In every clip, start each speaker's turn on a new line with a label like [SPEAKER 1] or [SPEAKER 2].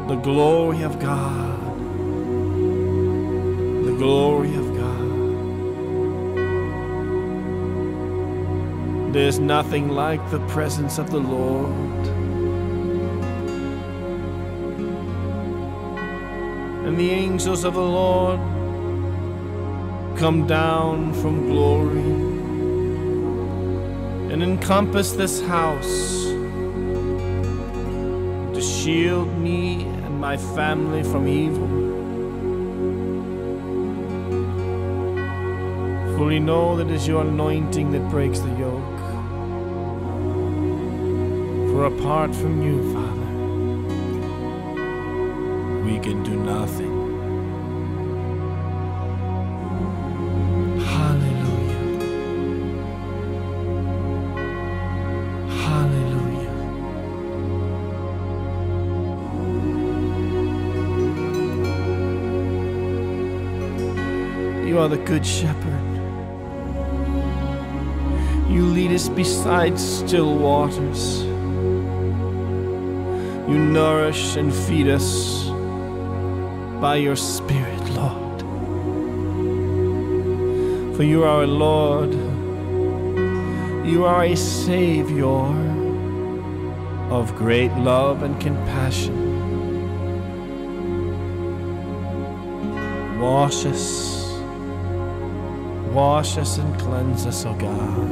[SPEAKER 1] The glory of God. The glory of God. There's nothing like the presence of the Lord. And the angels of the Lord come down from glory and encompass this house to shield me and my family from evil. For we know that it is your anointing that breaks the yoke. For apart from you, Father, we can do nothing. You are the good shepherd. You lead us beside still waters. You nourish and feed us by your Spirit, Lord. For you are a Lord. You are a Savior of great love and compassion. Wash us and cleanse us, O God.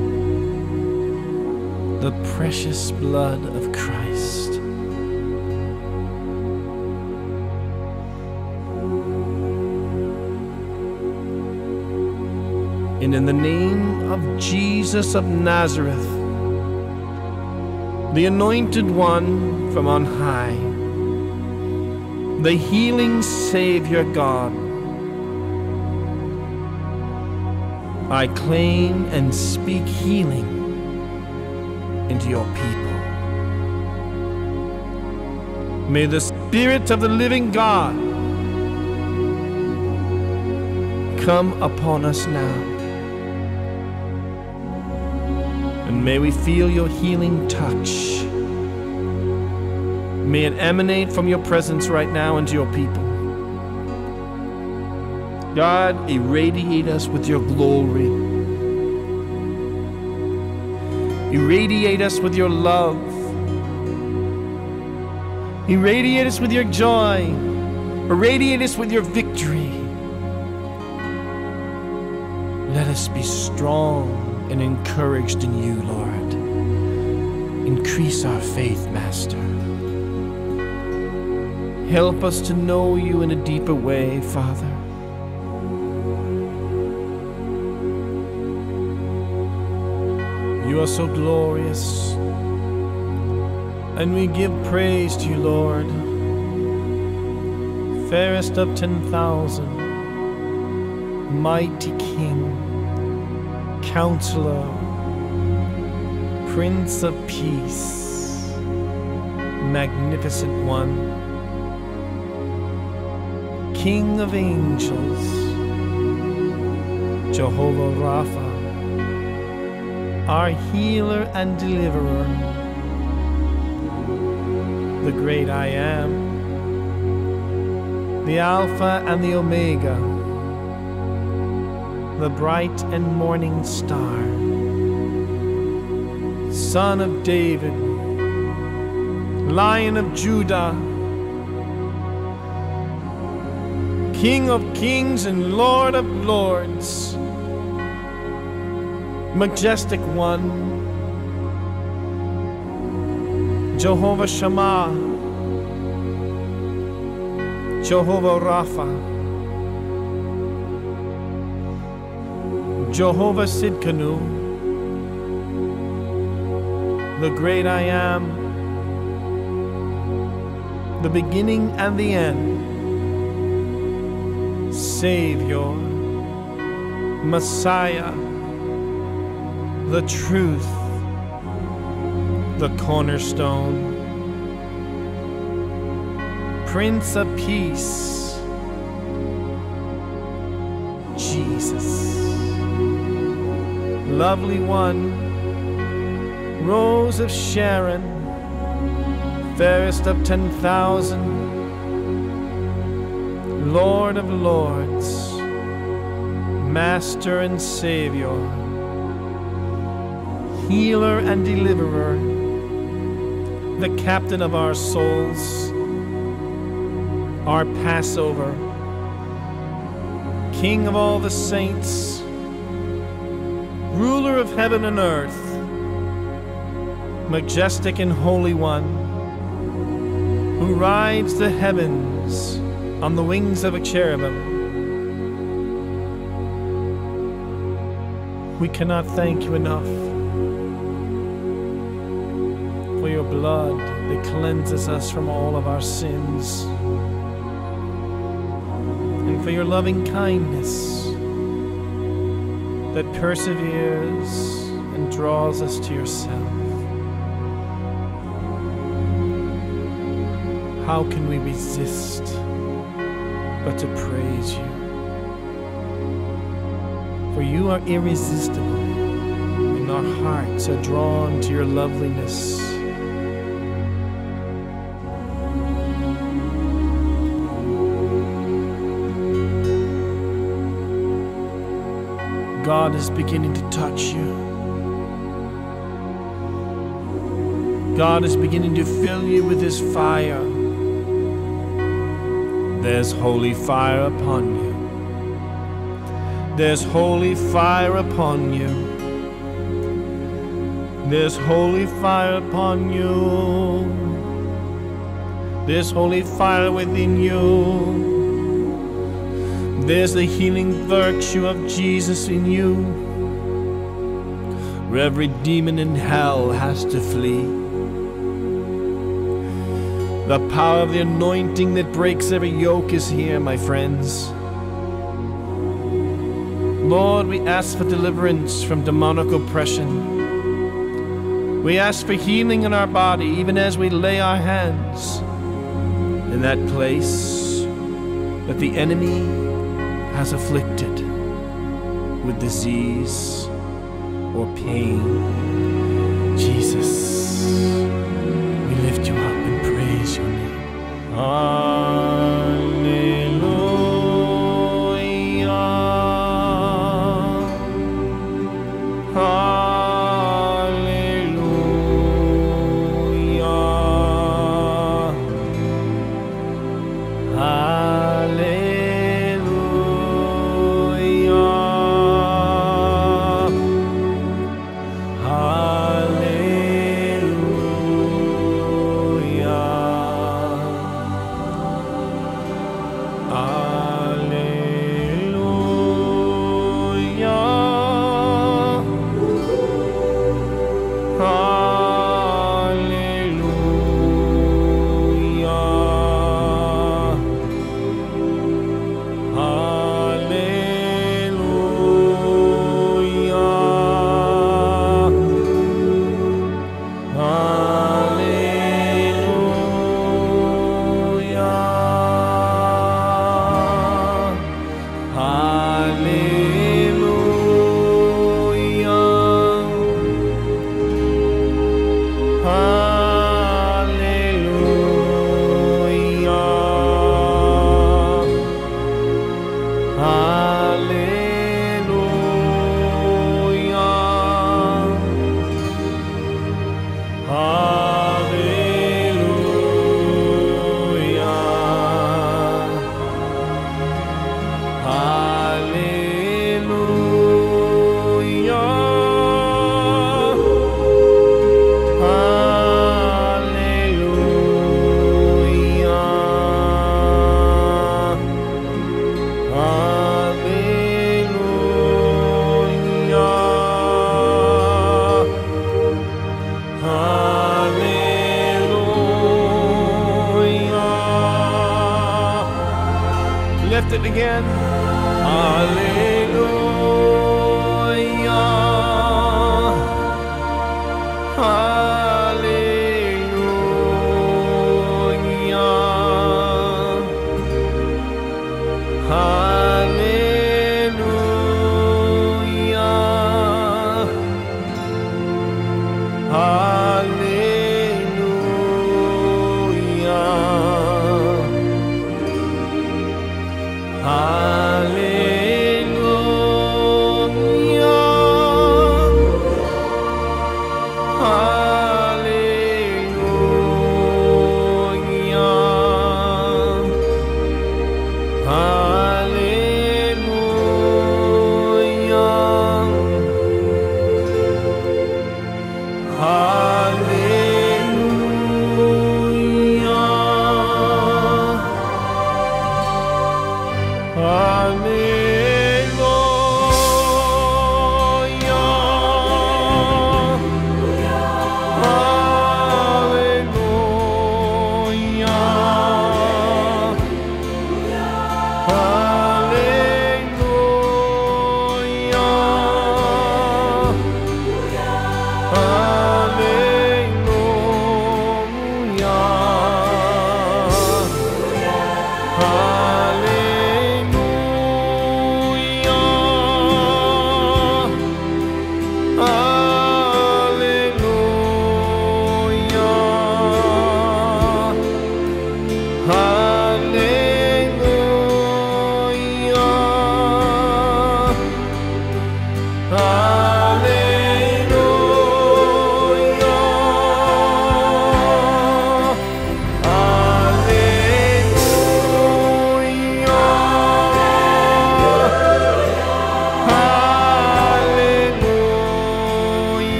[SPEAKER 1] The precious blood of Christ. And in the name of Jesus of Nazareth, the Anointed One from on high, the healing Savior God, I claim and speak healing into your people. May the Spirit of the living God come upon us now. And may we feel your healing touch. May it emanate from your presence right now into your people. God, irradiate us with your glory. Irradiate us with your love. Irradiate us with your joy. Irradiate us with your victory. Let us be strong and encouraged in you, Lord. Increase our faith, Master. Help us to know you in a deeper way, Father. You are so glorious, and we give praise to you, Lord. Fairest of 10,000, mighty King, Counselor, Prince of Peace, Magnificent One, King of Angels, Jehovah Rapha, our healer and deliverer, the great I am, the Alpha and the Omega, the bright and morning star, Son of David, Lion of Judah, King of kings and Lord of lords, Majestic One, Jehovah Shammah, Jehovah Rapha, Jehovah Sidkenu, the great I am, the beginning and the end, Savior, Messiah, the truth, the cornerstone, Prince of Peace, Jesus, Lovely One, Rose of Sharon, fairest of 10,000, Lord of lords, Master and Savior, Healer and Deliverer, the Captain of our souls, our Passover, King of all the saints, Ruler of heaven and earth, majestic and holy one, who rides the heavens on the wings of a cherubim. We cannot thank you enough for your blood that cleanses us from all of our sins, and for your loving kindness that perseveres and draws us to yourself. How can we resist but to praise you? For you are irresistible, and our hearts are drawn to your loveliness. God is beginning to touch you. God is beginning to fill you with his fire. There's holy fire upon you. There's holy fire upon you. There's holy fire upon you. There's holy fire within you. There's the healing virtue of Jesus in you, where every demon in hell has to flee. The power of the anointing that breaks every yoke is here, my friends. Lord, we ask for deliverance from demonic oppression. We ask for healing in our body, even as we lay our hands in that place that the enemy has afflicted with disease or pain. Jesus, we lift you up and praise your name. Hallelujah. Lift it again. Hallelujah.